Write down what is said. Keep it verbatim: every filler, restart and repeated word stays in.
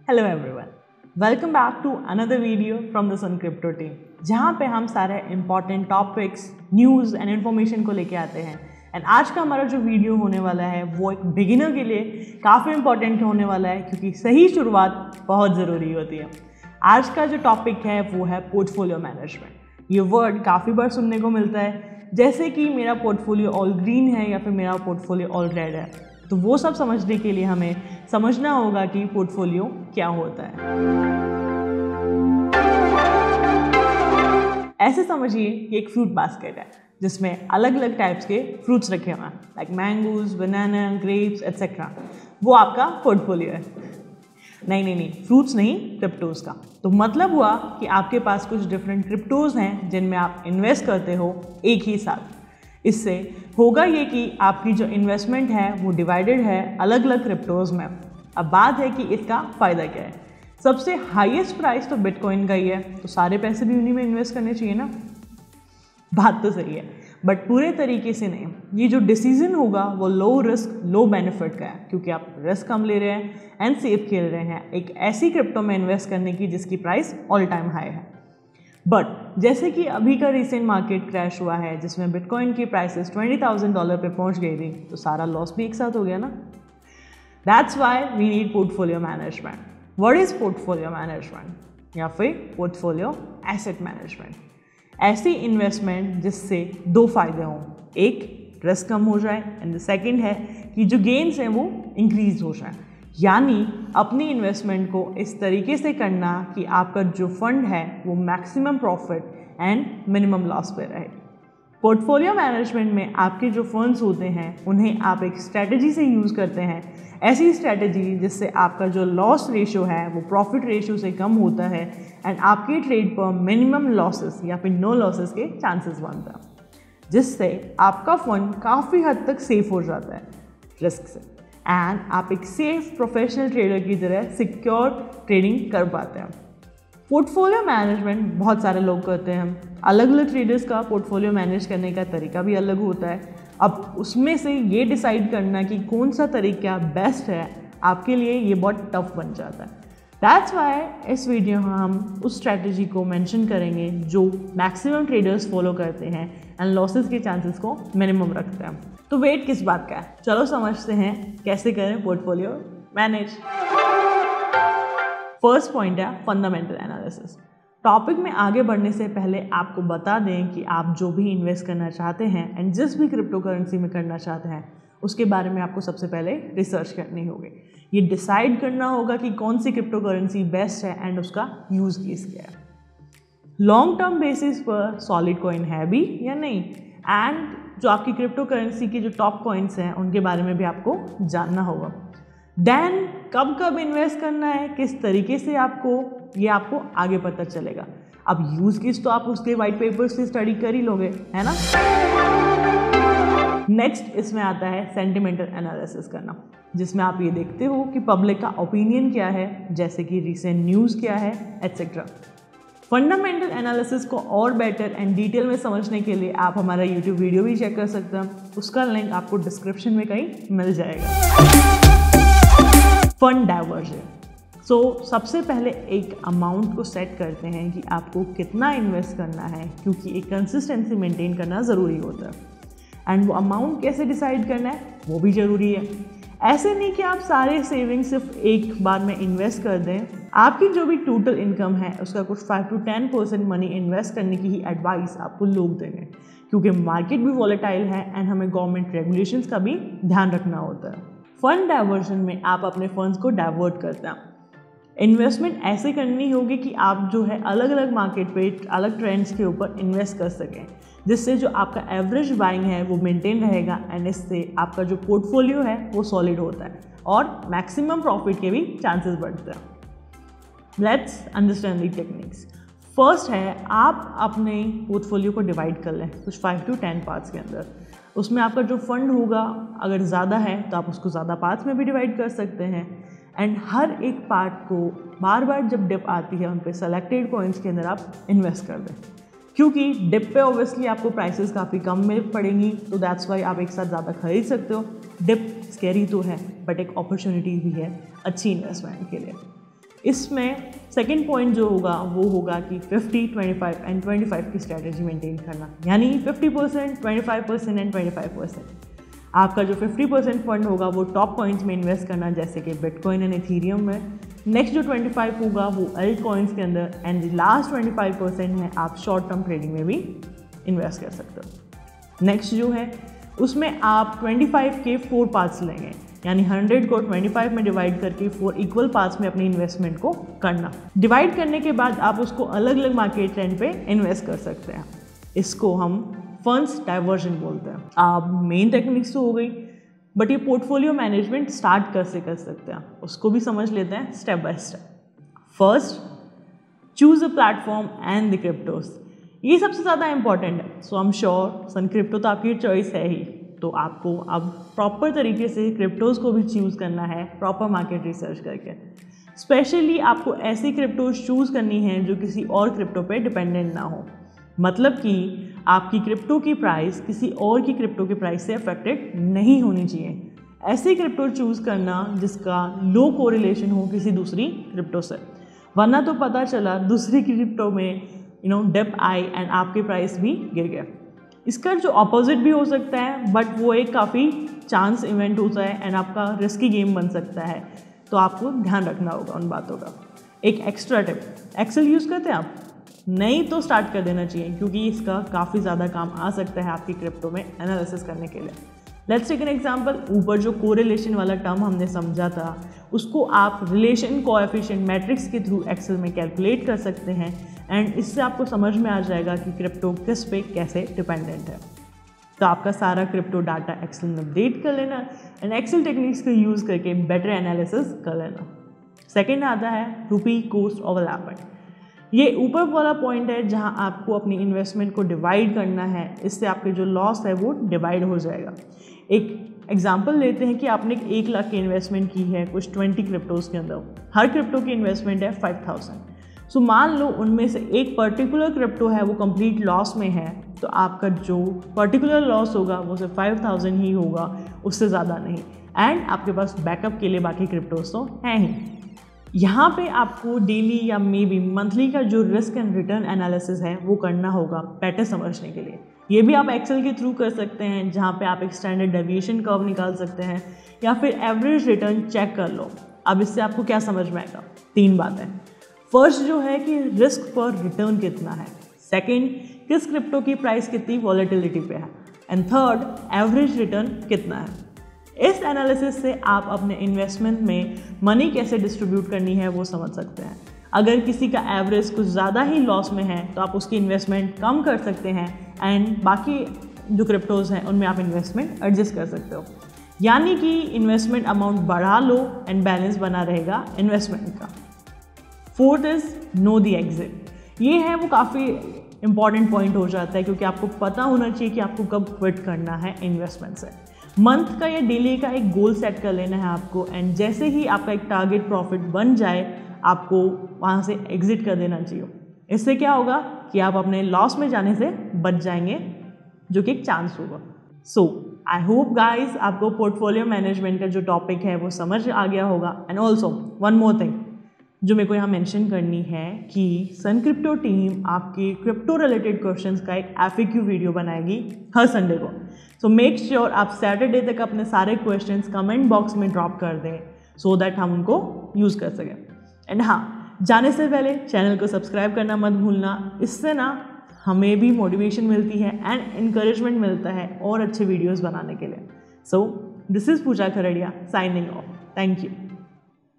Hello everyone, welcome back to another video from the Sun crypto team, जहाँ पे हम सारे important topics, news and information को लेके आते हैं। एंड आज का हमारा जो वीडियो होने वाला है वो एक बिगिनर के लिए काफ़ी इंपॉर्टेंट होने वाला है, क्योंकि सही शुरुआत बहुत ज़रूरी होती है। आज का जो टॉपिक है वो है पोर्टफोलियो मैनेजमेंट। ये वर्ड काफ़ी बार सुनने को मिलता है, जैसे कि मेरा पोर्टफोलियो ऑल ग्रीन है या फिर मेरा पोर्टफोलियो ऑल रेड है। तो वो सब समझने के लिए हमें समझना होगा कि पोर्टफोलियो क्या होता है। ऐसे समझिए कि एक फ्रूट बास्केट है जिसमें अलग अलग टाइप्स के फ्रूट्स रखे हुए हैं, like mangoes, banana, grapes etcetera. वो आपका पोर्टफोलियो है। नहीं नहीं नहीं फ्रूट्स नहीं, क्रिप्टोज का। तो मतलब हुआ कि आपके पास कुछ डिफरेंट क्रिप्टोज हैं जिनमें आप इन्वेस्ट करते हो एक ही साथ। इससे होगा ये कि आपकी जो इन्वेस्टमेंट है वो डिवाइडेड है अलग अलग क्रिप्टोज में। अब बात है कि इसका फ़ायदा क्या है। सबसे हाईएस्ट प्राइस तो बिटकॉइन का ही है, तो सारे पैसे भी उन्हीं में इन्वेस्ट करने चाहिए ना। बात तो सही है, बट पूरे तरीके से नहीं। ये जो डिसीजन होगा वो लो रिस्क लो बेनिफिट का है, क्योंकि आप रिस्क कम ले रहे हैं एंड सेफ खेल रहे हैं एक ऐसी क्रिप्टो में इन्वेस्ट करने की जिसकी प्राइस ऑल टाइम हाई है। बट जैसे कि अभी का रिसेंट मार्केट क्रैश हुआ है जिसमें बिटकॉइन की प्राइसेस ट्वेंटी थाउजेंड डॉलर पे पहुंच गई थी, तो सारा लॉस भी एक साथ हो गया ना। That's why we need portfolio management. What is portfolio management या फिर पोर्टफोलियो एसेट मैनेजमेंट? ऐसी इन्वेस्टमेंट जिससे दो फायदे हों, एक रिस्क कम हो जाए एंड द सेकेंड है कि जो गेन्स हैं वो इंक्रीज हो जाए। यानी अपनी इन्वेस्टमेंट को इस तरीके से करना कि आपका जो फंड है वो maximum profit and minimum loss पे रहे। पोर्टफोलियो मैनेजमेंट में आपके जो फंड्स होते हैं उन्हें आप एक स्ट्रैटेजी से यूज़ करते हैं, ऐसी स्ट्रैटेजी जिससे आपका जो लॉस रेशियो है वो प्रॉफिट रेशियो से कम होता है एंड आपके ट्रेड पर मिनिमम लॉसेस या फिर नो लॉसेस के चांसेस बनता है, जिससे आपका फंड काफ़ी हद तक सेफ हो जाता है रिस्क से एंड आप एक सेफ प्रोफेशनल ट्रेडर की तरह सिक्योर ट्रेडिंग कर पाते हैं। पोर्टफोलियो मैनेजमेंट बहुत सारे लोग करते हैं। अलग अलग ट्रेडर्स का पोर्टफोलियो मैनेज करने का तरीका भी अलग होता है। अब उसमें से ये डिसाइड करना कि कौन सा तरीका बेस्ट है आपके लिए, ये बहुत टफ बन जाता है। दैट्स वाई इस वीडियो में हम उस स्ट्रैटेजी को मेंशन करेंगे जो मैक्सिमम ट्रेडर्स फॉलो करते हैं एंड लॉसेस के चांसेस को मिनिमम रखते हैं। तो वेट किस बात का है, चलो समझते हैं कैसे करें पोर्टफोलियो मैनेज। फर्स्ट पॉइंट है फंडामेंटल एनालिसिस। टॉपिक में आगे बढ़ने से पहले आपको बता दें कि आप जो भी इन्वेस्ट करना चाहते हैं एंड जिस भी क्रिप्टो करेंसी में करना चाहते हैं उसके बारे में आपको सबसे पहले रिसर्च करनी होगी। ये डिसाइड करना होगा कि कौन सी क्रिप्टो करेंसी बेस्ट है एंड उसका यूज़ केस क्या है। लॉन्ग टर्म बेसिस पर सॉलिड कॉइन है भी या नहीं, एंड जो आपकी क्रिप्टो करेंसी की जो टॉप कॉइन्स हैं उनके बारे में भी आपको जानना होगा। देन कब कब इन्वेस्ट करना है, किस तरीके से आपको, ये आपको आगे पता चलेगा। अब यूज़ केस तो आप उसके वाइट पेपर से स्टडी कर ही लोगे, है ना। नेक्स्ट इसमें आता है सेंटिमेंटल एनालिसिस करना, जिसमें आप ये देखते हो कि पब्लिक का ओपिनियन क्या है, जैसे कि रिसेंट न्यूज़ क्या है एट्सेट्रा। फंडामेंटल एनालिसिस को और बेटर एंड डिटेल में समझने के लिए आप हमारा यूट्यूब वीडियो भी चेक कर सकते हैं, उसका लिंक आपको डिस्क्रिप्शन में कहीं मिल जाएगा। Fund diversion. सो सबसे पहले एक अमाउंट को सेट करते हैं कि आपको कितना इन्वेस्ट करना है, क्योंकि एक कंसिस्टेंसी मेंटेन करना ज़रूरी होता है एंड वो अमाउंट कैसे डिसाइड करना है वो भी ज़रूरी है। ऐसे नहीं कि आप सारे सेविंग सिर्फ एक बार में इन्वेस्ट कर दें। आपकी जो भी टोटल इनकम है उसका कुछ five to ten percent money invest करने की ही एडवाइस आपको लोग देंगे, क्योंकि मार्केट भी वॉलेटाइल है एंड हमें गवर्नमेंट रेगुलेशंस का भी ध्यान रखना होता है। फंड डाइवर्जन में आप अपने फंड्स को डाइवर्ट करते हैं। इन्वेस्टमेंट ऐसे करनी होगी कि आप जो है अलग अलग मार्केट पे अलग ट्रेंड्स के ऊपर इन्वेस्ट कर सकें, जिससे जो आपका एवरेज बाइंग है वो मेंटेन रहेगा एंड इससे आपका जो पोर्टफोलियो है वो सॉलिड होता है और मैक्सिमम प्रॉफिट के भी चांसेस बढ़ते हैं। Let's understand the techniques. First है आप अपने पोर्टफोलियो को डिवाइड कर लें कुछ फाइव टू टेन पार्ट्स के अंदर। उसमें आपका जो फंड होगा अगर ज़्यादा है तो आप उसको ज़्यादा पार्ट्स में भी डिवाइड कर सकते हैं एंड हर एक पार्ट को बार बार जब डिप आती है उन पे सेलेक्टेड कॉइन्स के अंदर आप इन्वेस्ट कर दें, क्योंकि डिप पे ऑब्वियसली आपको प्राइसेस काफ़ी कम में पड़ेंगी, तो दैट्स वाई आप एक साथ ज़्यादा खरीद सकते हो। डिप स्कैरी तो है बट एक अपॉर्चुनिटी भी है अच्छी इन्वेस्टमेंट के लिए। इसमें सेकेंड पॉइंट जो होगा वो होगा कि fifty, twenty five and twenty five की स्ट्रैटेजी मेंटेन करना, यानी fifty percent, twenty five percent and twenty five percent. आपका जो फिफ्टी परसेंट फंड होगा वो टॉप कॉइन्स में इन्वेस्ट करना, जैसे कि बिटकॉइन एंड इथीरियम में। नेक्स्ट जो ट्वेंटी फाइव होगा वो अल्ट कॉइन्स के अंदर, and last twenty five percent है आप शॉर्ट टर्म ट्रेडिंग में भी इन्वेस्ट कर सकते हो। नेक्स्ट जो है उसमें आप ट्वेंटी फाइव के फोर पार्ट्स लेंगे, यानी हंड्रेड को ट्वेंटी फाइव में डिवाइड करके फोर इक्वल पार्ट्स में अपनी इन्वेस्टमेंट को करना। डिवाइड करने के बाद आप उसको अलग अलग मार्केट ट्रेंड पे इन्वेस्ट कर सकते हैं। इसको हम फंड्स डाइवर्जन बोलते हैं। आप मेन टेक्निक्स तो हो गई, बट ये पोर्टफोलियो मैनेजमेंट स्टार्ट कैसे कर सकते हैं उसको भी समझ लेते हैं step by step. First, choose a platform and the cryptos. ये सबसे ज़्यादा इंपॉर्टेंट है। So I am sure Sun crypto तो आपकी चॉइस है ही, तो आपको अब प्रॉपर तरीके से क्रिप्टोज़ को भी चूज़ करना है, प्रॉपर मार्केट रिसर्च करके। स्पेशली आपको ऐसी क्रिप्टोज चूज़ करनी है जो किसी और क्रिप्टो पे डिपेंडेंट ना हो, मतलब कि आपकी क्रिप्टो की प्राइस किसी और की क्रिप्टो की प्राइस से अफेक्टेड नहीं होनी चाहिए। ऐसी क्रिप्टो चूज़ करना जिसका लो कोरिलेशन हो किसी दूसरी क्रिप्टो से, वरना तो पता चला दूसरी क्रिप्टो में यू नो डिप आई एंड आपकी प्राइस भी गिर गया। इसका जो अपोजिट भी हो सकता है, बट वो एक काफ़ी चांस इवेंट होता है एंड आपका रिस्की गेम बन सकता है, तो आपको ध्यान रखना होगा उन बातों का। एक एक्स्ट्रा टिप, एक्सेल यूज़ करते हैं आप? नहीं तो स्टार्ट कर देना चाहिए, क्योंकि इसका काफ़ी ज़्यादा काम आ सकता है आपकी क्रिप्टो में एनालिसिस करने के लिए। Let's take an example. ऊपर जो कोरिलेशन वाला टर्म हमने समझा था, उसको आप रिलेशन कोएफिशिएंट मैट्रिक्स के थ्रू एक्सेल में कैलकुलेट कर सकते हैं, एंड इससे आपको समझ में आ जाएगा कि क्रिप्टो किस पे कैसे डिपेंडेंट है। तो आपका सारा क्रिप्टो डाटा एक्सेल में अपडेट कर लेना एंड एक्सेल टेक्निक्स को यूज़ करके बेटर एनालिसिस कर लेना। सेकेंड आता है रुपी कॉस्ट ओवरलैपिंग। ये ऊपर वाला पॉइंट है जहां आपको अपनी इन्वेस्टमेंट को डिवाइड करना है, इससे आपके जो लॉस है वो डिवाइड हो जाएगा। एक एग्जांपल लेते हैं कि आपने एक लाख की इन्वेस्टमेंट की है कुछ ट्वेंटी क्रिप्टोज़ के अंदर, हर क्रिप्टो की इन्वेस्टमेंट है फाइव थाउजेंड। सो मान लो उनमें से एक पर्टिकुलर क्रिप्टो है वो कंप्लीट लॉस में है, तो आपका जो पर्टिकुलर लॉस होगा वो सिर्फ फाइव थाउजेंड ही होगा, उससे ज़्यादा नहीं, एंड आपके पास बैकअप के लिए बाकी क्रिप्टोज तो हैं ही। यहाँ पे आपको डेली या मे बी मंथली का जो रिस्क एंड रिटर्न एनालिसिस है वो करना होगा बेटर समझने के लिए। ये भी आप एक्सेल के थ्रू कर सकते हैं, जहाँ पे आप एक स्टैंडर्ड डेविएशन कर्व निकाल सकते हैं, या फिर एवरेज रिटर्न चेक कर लो। अब इससे आपको क्या समझ में आएगा? तीन बातें। फर्स्ट जो है कि रिस्क पर रिटर्न कितना है, सेकेंड किस क्रिप्टो की प्राइस कितनी वॉलेटिलिटी पे है, एंड थर्ड एवरेज रिटर्न कितना है। इस एनालिसिस से आप अपने इन्वेस्टमेंट में मनी कैसे डिस्ट्रीब्यूट करनी है वो समझ सकते हैं। अगर किसी का एवरेज कुछ ज़्यादा ही लॉस में है तो आप उसकी इन्वेस्टमेंट कम कर सकते हैं, एंड बाकी जो क्रिप्टोज़ हैं उनमें आप इन्वेस्टमेंट एडजस्ट कर सकते हो, यानी कि इन्वेस्टमेंट अमाउंट बढ़ा लो एंड बैलेंस बना रहेगा इन्वेस्टमेंट का। Fourth is know the exit. ये है वो काफ़ी इंपॉर्टेंट पॉइंट हो जाता है, क्योंकि आपको पता होना चाहिए कि आपको कब क्विट करना है इन्वेस्टमेंट से। मंथ का या डेली का एक गोल सेट कर लेना है आपको, एंड जैसे ही आपका एक टारगेट प्रॉफिट बन जाए आपको वहाँ से एग्जिट कर देना चाहिए। इससे क्या होगा कि आप अपने लॉस में जाने से बच जाएंगे, जो कि एक चांस होगा। सो आई होप गाइज आपको पोर्टफोलियो मैनेजमेंट का जो टॉपिक है वो समझ आ गया होगा। And also one more thing जो मेरे को यहाँ मेंशन करनी है कि सन क्रिप्टो टीम आपके क्रिप्टो रिलेटेड क्वेश्चंस का एक एफएक्यू वीडियो बनाएगी हर संडे को। सो मेक श्योर आप सैटरडे तक अपने सारे क्वेश्चंस कमेंट बॉक्स में ड्रॉप कर दें, सो दैट हम उनको यूज़ कर सकें। एंड हाँ, जाने से पहले चैनल को सब्सक्राइब करना मत भूलना, इससे ना हमें भी मोटिवेशन मिलती है एंड इनकरेजमेंट मिलता है और अच्छे वीडियोज़ बनाने के लिए। So this is Pooja Khardiya signing off. Thank you.